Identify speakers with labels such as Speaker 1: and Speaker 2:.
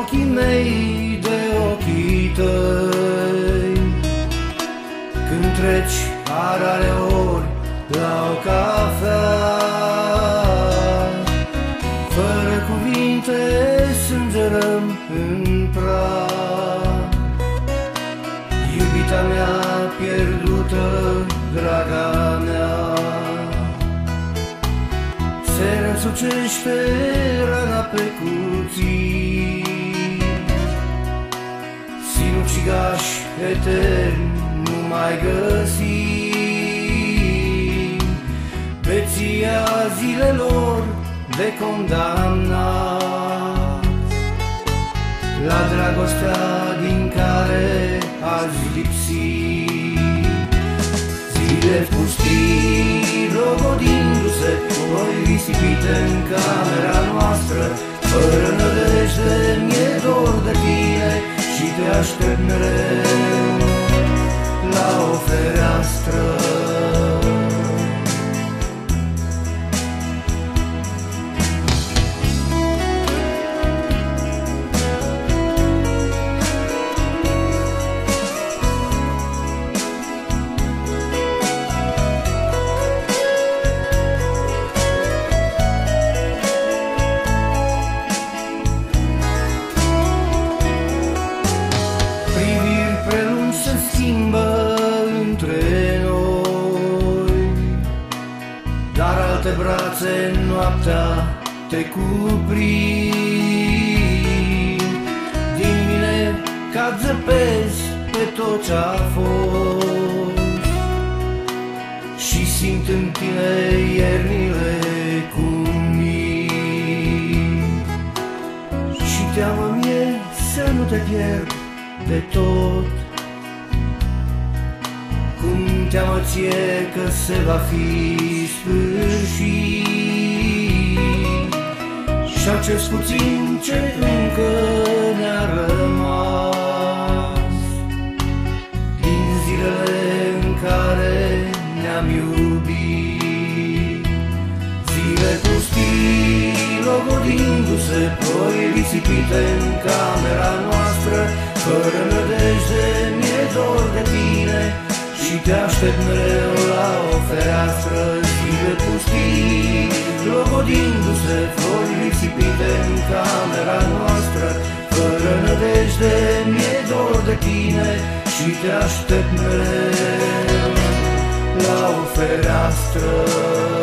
Speaker 1: ochii mei de ochii tăi. Când treci arare ori la o cafea, fără cuvinte sângerăm în prag. Iubita mea pierdută, draga mea, se răsucește rana pe cuții. Sinucigași eterni nu mai găsim, beția zilelor de condamnat la dragostea din care azi lipsi. Zile pustii logodindu-se, voi risipite în camera noastră, fără nădejde mi-e dor de tine și te aștept mereu la o fereastră. Dar alte brațe noaptea te cuprind. Din mine cad zăpezi pe tot ce-a fost și simt în tine iernile cum mii. Și teamă-mi-e să nu te pierd de tot, cum teamă ție că se va fi sfârșit. Și acest puțin ce încă ne-a rămas din zilele în care ne-am iubit. Zile pustii logodindu-se, ploi risipite în camera noastră, fără nădejde mi-e dor de tine și te aștept mereu la o fereastră. Zile pustii logodindu-se, flori risipite în camera noastră, fără nădejde mi-e dor de tine și te aștept mereu la o fereastră.